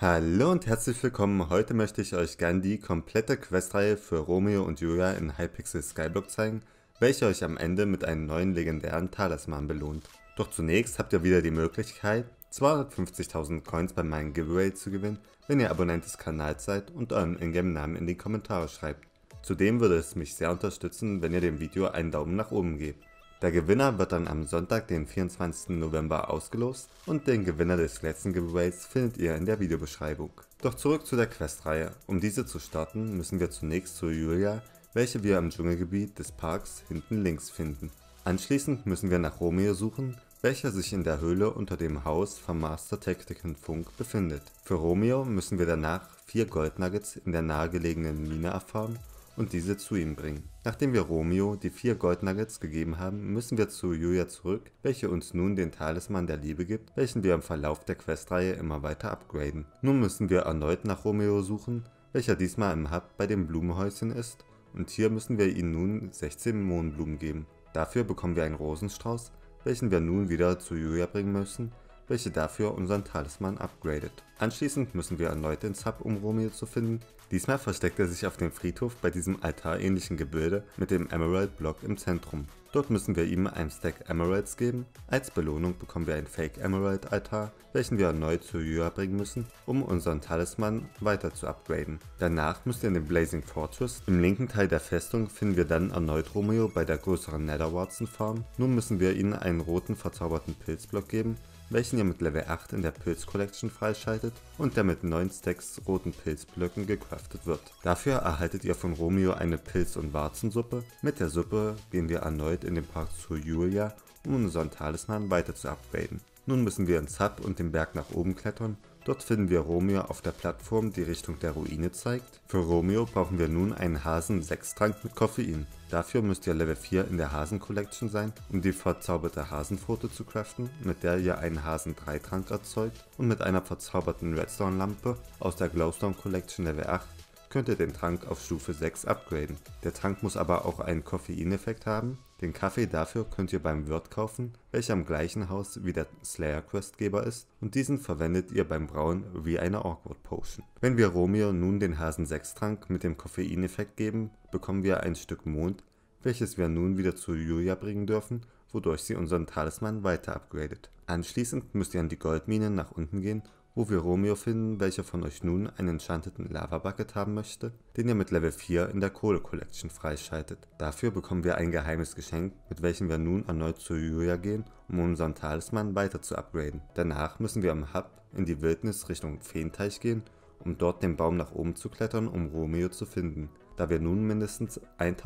Hallo und herzlich willkommen. Heute möchte ich euch gerne die komplette Questreihe für Romeo und Julia in Hypixel Skyblock zeigen, welche euch am Ende mit einem neuen legendären Talisman belohnt. Doch zunächst habt ihr wieder die Möglichkeit, 250.000 Coins bei meinem Giveaway zu gewinnen, wenn ihr Abonnent des Kanals seid und euren Ingame-Namen in die Kommentare schreibt. Zudem würde es mich sehr unterstützen, wenn ihr dem Video einen Daumen nach oben gebt. Der Gewinner wird dann am Sonntag, den 24. November ausgelost und den Gewinner des letzten Giveaways findet ihr in der Videobeschreibung. Doch zurück zu der Questreihe. Um diese zu starten, müssen wir zunächst zu Julia, welche wir im Dschungelgebiet des Parks hinten links finden. Anschließend müssen wir nach Romeo suchen, welcher sich in der Höhle unter dem Haus vom Master Tactical Funk befindet. Für Romeo müssen wir danach 4 Goldnuggets in der nahegelegenen Mine erfahren und diese zu ihm bringen. Nachdem wir Romeo die 4 Goldnuggets gegeben haben, müssen wir zu Julia zurück, welche uns nun den Talisman der Liebe gibt, welchen wir im Verlauf der Questreihe immer weiter upgraden. Nun müssen wir erneut nach Romeo suchen, welcher diesmal im Hub bei dem Blumenhäuschen ist, und hier müssen wir ihm nun 16 Mohnblumen geben. Dafür bekommen wir einen Rosenstrauß, welchen wir nun wieder zu Julia bringen müssen, welche dafür unseren Talisman upgradet. Anschließend müssen wir erneut ins Hub, um Romeo zu finden. Diesmal versteckt er sich auf dem Friedhof bei diesem altarähnlichen Gebilde mit dem Emerald Block im Zentrum. Dort müssen wir ihm einen Stack Emeralds geben. Als Belohnung bekommen wir einen Fake Emerald Altar, welchen wir erneut zu Julia bringen müssen, um unseren Talisman weiter zu upgraden. Danach müsst ihr in den Blazing Fortress. Im linken Teil der Festung finden wir dann erneut Romeo bei der größeren Netherwarzen Farm. Nun müssen wir ihnen einen roten verzauberten Pilzblock geben, welchen ihr mit Level 8 in der Pilz Collection freischaltet und der mit 9 Stacks roten Pilzblöcken gecraftet wird. Dafür erhaltet ihr von Romeo eine Pilz- und Warzensuppe. Mit der Suppe gehen wir erneut in den Park zu Julia, um unseren Talisman weiter zu upgraden. Nun müssen wir ins Hub und den Berg nach oben klettern. Dort finden wir Romeo auf der Plattform, die Richtung der Ruine zeigt. Für Romeo brauchen wir nun einen Hasen-6-Trank mit Koffein. Dafür müsst ihr Level 4 in der Hasen Collection sein, um die verzauberte Hasenpfote zu craften, mit der ihr einen Hasen-3-Trank erzeugt, und mit einer verzauberten Redstone-Lampe aus der Glowstone Collection Level 8 könnt ihr den Trank auf Stufe 6 upgraden. Der Trank muss aber auch einen Koffeineffekt haben. Den Kaffee dafür könnt ihr beim Wirt kaufen, welcher im gleichen Haus wie der Slayer Questgeber ist, und diesen verwendet ihr beim Brauen wie eine Awkward Potion. Wenn wir Romeo nun den Hasen 6 Trank mit dem Koffeineffekt geben, bekommen wir ein Stück Mond, welches wir nun wieder zu Julia bringen dürfen, wodurch sie unseren Talisman weiter upgradet. Anschließend müsst ihr an die Goldmine nach unten gehen, wo wir Romeo finden, welcher von euch nun einen enchanteten Lava Bucket haben möchte, den ihr mit Level 4 in der Kohle Collection freischaltet. Dafür bekommen wir ein geheimes Geschenk, mit welchem wir nun erneut zu Julia gehen, um unseren Talisman weiter zu upgraden. Danach müssen wir im Hub in die Wildnis Richtung Feenteich gehen, um dort den Baum nach oben zu klettern, um Romeo zu finden. Da wir nun mindestens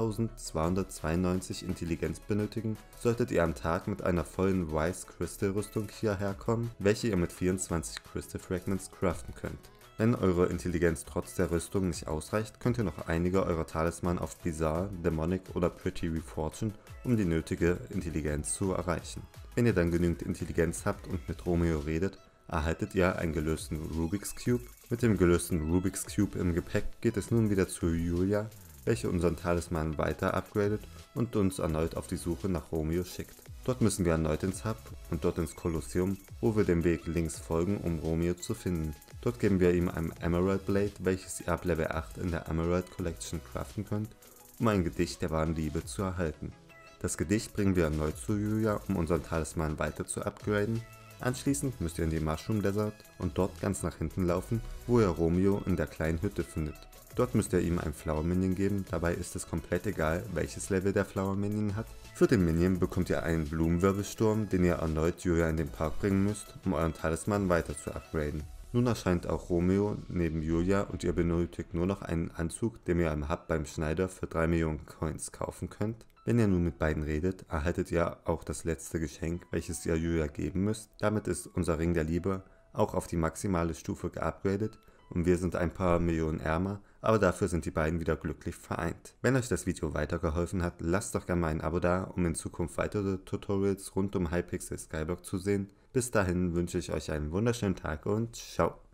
1292 Intelligenz benötigen, solltet ihr am Tag mit einer vollen Wise Crystal Rüstung hierher kommen, welche ihr mit 24 Crystal Fragments craften könnt. Wenn eure Intelligenz trotz der Rüstung nicht ausreicht, könnt ihr noch einige eurer Talisman auf Bizarre, Demonic oder Pretty Refortune, um die nötige Intelligenz zu erreichen. Wenn ihr dann genügend Intelligenz habt und mit Romeo redet, erhaltet ihr einen gelösten Rubik's Cube. Mit dem gelösten Rubik's Cube im Gepäck geht es nun wieder zu Julia, welche unseren Talisman weiter upgradet und uns erneut auf die Suche nach Romeo schickt. Dort müssen wir erneut ins Hub und dort ins Kolosseum, wo wir dem Weg links folgen, um Romeo zu finden. Dort geben wir ihm ein Emerald Blade, welches ihr ab Level 8 in der Emerald Collection craften könnt, um ein Gedicht der wahren Liebe zu erhalten. Das Gedicht bringen wir erneut zu Julia, um unseren Talisman weiter zu upgraden. Anschließend müsst ihr in die Mushroom Desert und dort ganz nach hinten laufen, wo ihr Romeo in der kleinen Hütte findet. Dort müsst ihr ihm ein Flower Minion geben, dabei ist es komplett egal, welches Level der Flower Minion hat. Für den Minion bekommt ihr einen Blumenwirbelsturm, den ihr erneut Julia in den Park bringen müsst, um euren Talisman weiter zu upgraden. Nun erscheint auch Romeo neben Julia und ihr benötigt nur noch einen Anzug, den ihr im Hub beim Schneider für 3 Millionen Coins kaufen könnt. Wenn ihr nun mit beiden redet, erhaltet ihr auch das letzte Geschenk, welches ihr Julia geben müsst. Damit ist unser Ring der Liebe auch auf die maximale Stufe geupgradet und wir sind ein paar Millionen ärmer, aber dafür sind die beiden wieder glücklich vereint. Wenn euch das Video weitergeholfen hat, lasst doch gerne mal ein Abo da, um in Zukunft weitere Tutorials rund um Hypixel Skyblock zu sehen. Bis dahin wünsche ich euch einen wunderschönen Tag und ciao!